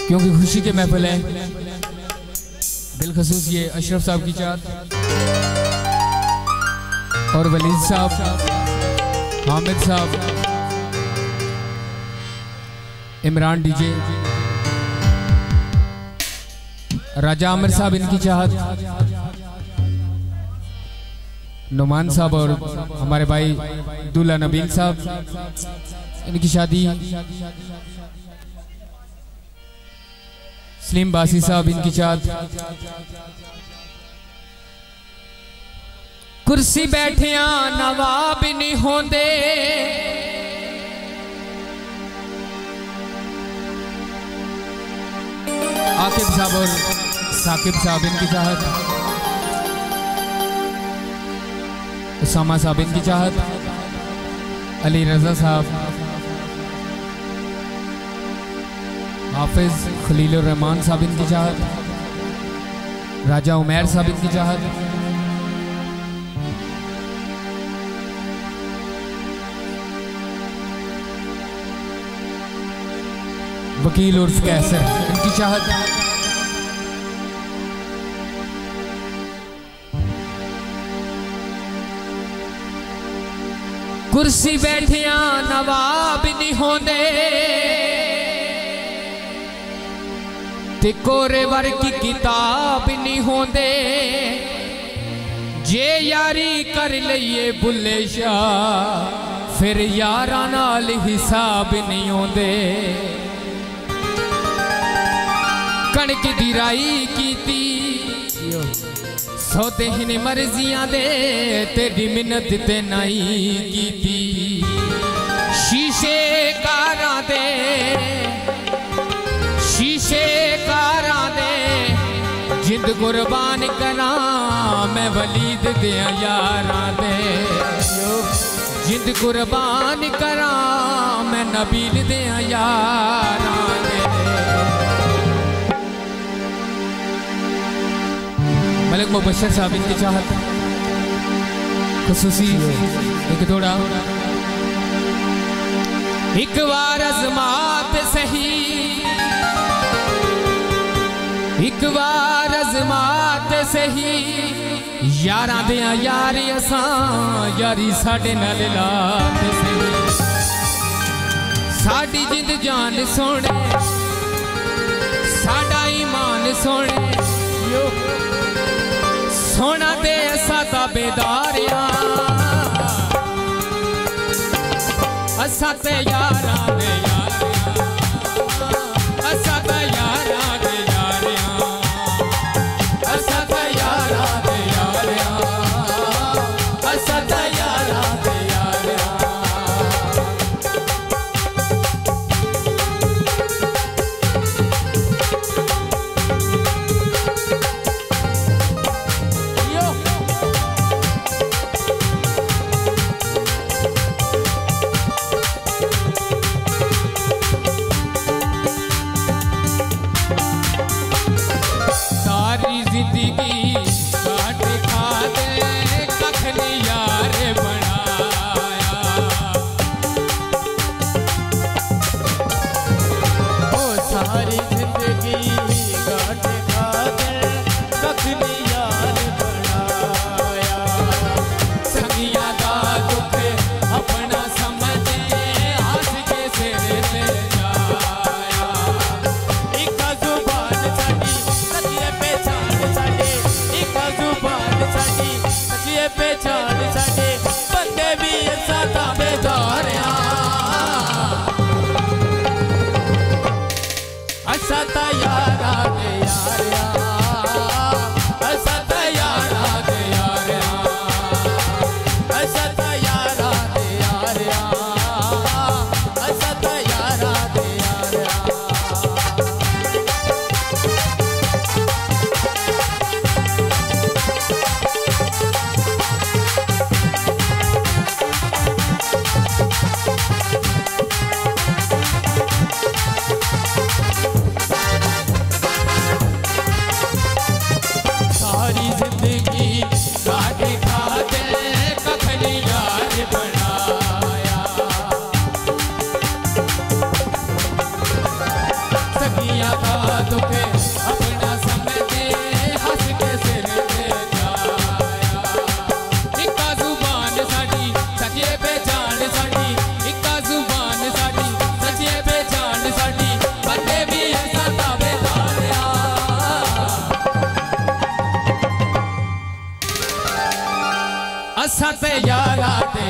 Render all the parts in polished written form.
क्योंकि खुशी के महफिल है। बिलखसूस ये अशरफ साहब की चाहत और वलीद साहब, हामिद साहब, इमरान डीजे, राजा आमिर साहब इनकी चाहत, नुमान साहब और हमारे भाई दूल्हा नबील साहब इनकी शादी, सलीम बासी साहब इनकी चाहत, कुर्सी बैठिया नवाब नहीं होंदे, आकिब साहब और साकिब साहब इनकी चाहत, उसामा साहब इनकी चाहत, अली रजा साहब, हाफिज खलीलुर रहमान साहब इनकी चाहत, राजा उमैर साहब इनकी चाहत, वकील उर्फ कैसर इनकी चाहत, कुर्सी बैठिया नवाब नहीं होंदे ते कोरे वर्ग की किताब नहीं होंदे, जे यारी कर लइए बुल्ले शाह फिर यारा नाल हिसाब नहीं होंदे, कणक दी राई कीती सौदे हिने मर्जियां दे तेरी मिन्नत ते नहीं कीती, शीशे कारां दे जिंद कुर्बान करा मैं वलीद दे यारां दे, जिंद कुर्बान करा मैं नबील दे यारां दे। मलिक मुबशर साहब इनकी चाहत, खुसूसी एक थोड़ा, एक बार अज़मात सही, एक बार अज़मात सही, यारां दे यारी असां यारी साडे नाल लात सही, साडी जिंद जान सोने साडा ईमान सोने, सोना दे असा ताबेदारियां असा ते यारां दे यारियां, असा ते यारां दे यारियां, असा ते यारां दे यारियां, असा ते यारां दे यारियां। सारा का दुखे अपना समझे हंस के सिर पे जाया इक्का जुबान साडी सचिए पहचान साडी इक्का जुबान साडी सचिए पहचान साडी बंदे भी ऐसा ताबेदारिया असा ते यारा ते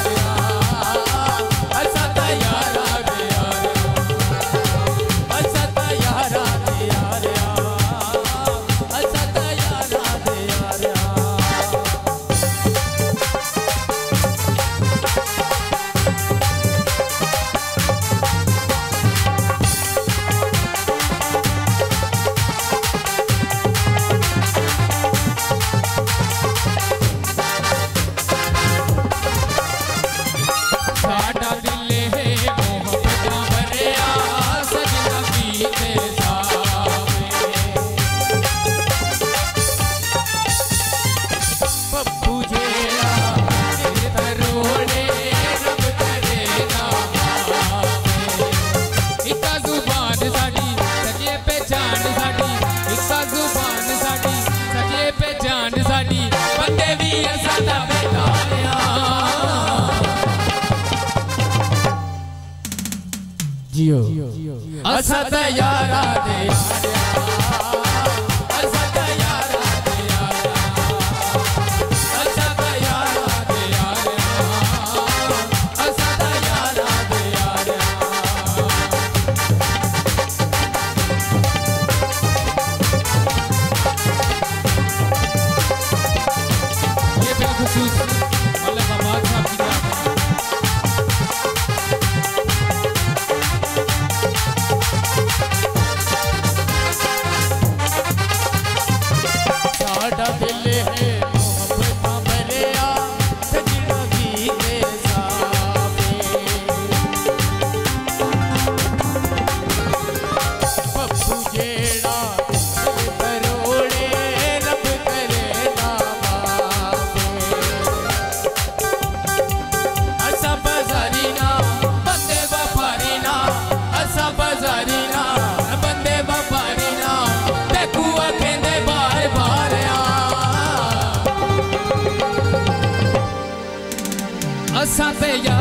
जियो असा ते यारा दे असा ते यारा दे असा ते यारा दे असा ते यारा दे ये बेखुसूस मौला कमाल साहब की असा ते